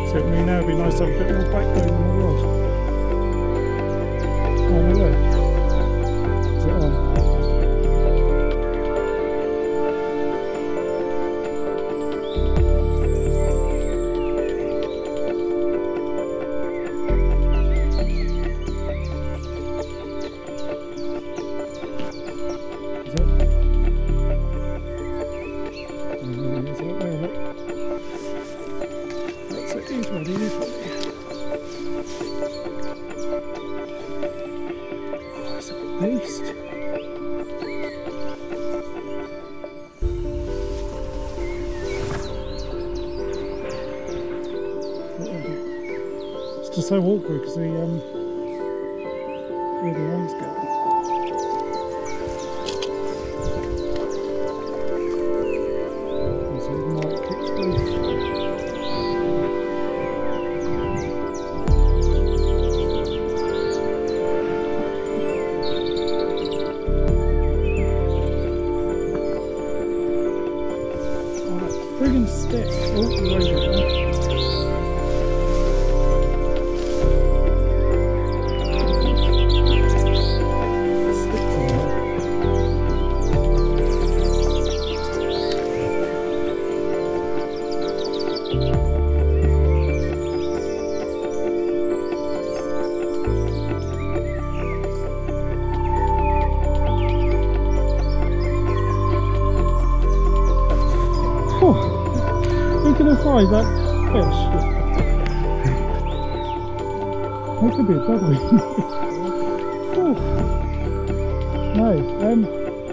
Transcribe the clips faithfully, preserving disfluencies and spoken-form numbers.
So it may now be nice to have a bit more backbone on the rod. Oh no way. Is it on? It's just so awkward because the um where the lines go. So it might kick through. Oh, that friggin' stick! Oh, the road there. Who can I find that fish? That could be a double. Oh. No, um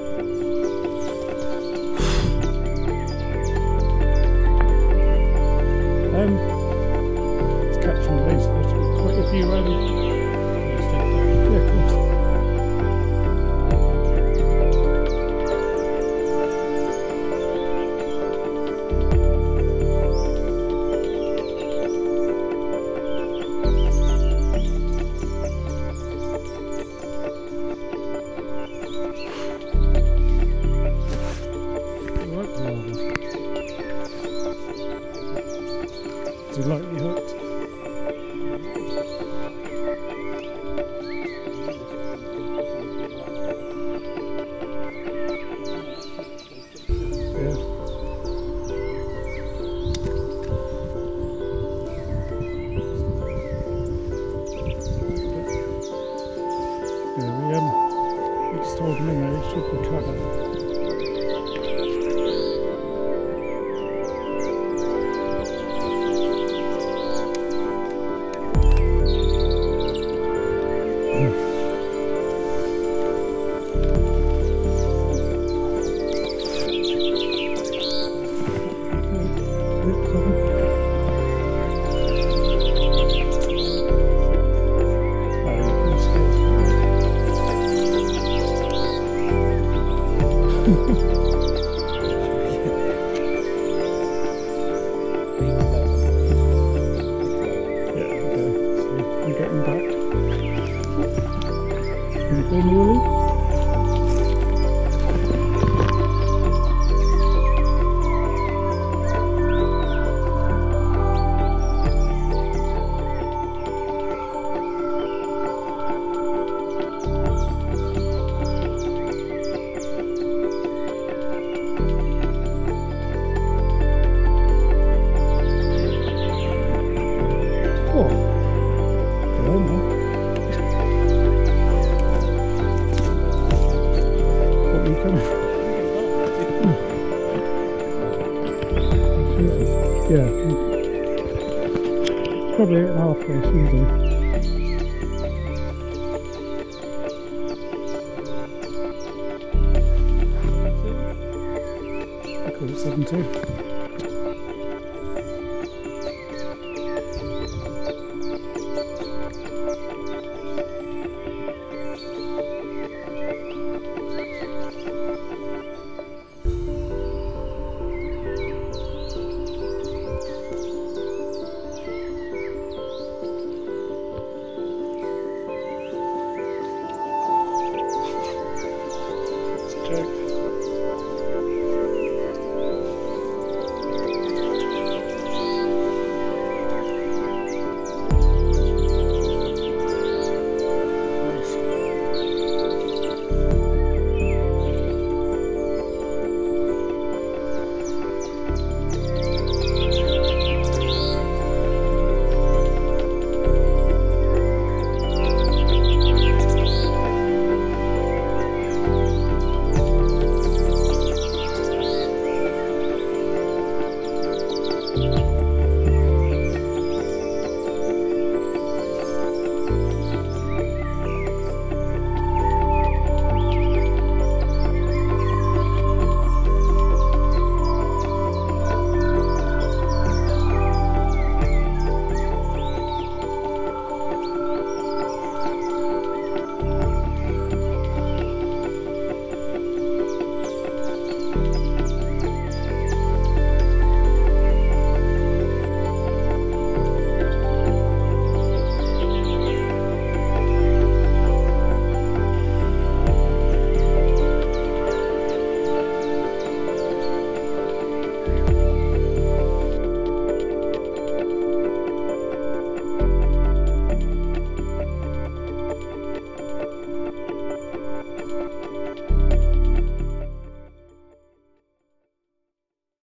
um it's catching the laser. There's quite a few um yeah, of course. Is it lightly hooked? Yeah. Yeah, we um we just told him in there, he should recover. Yeah, probably eight and a half fish easily. I call it seven two.